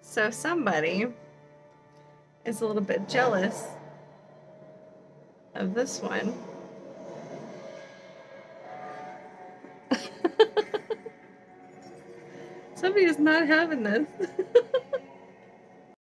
So somebody is a little bit jealous of this one. Somebody is not having this.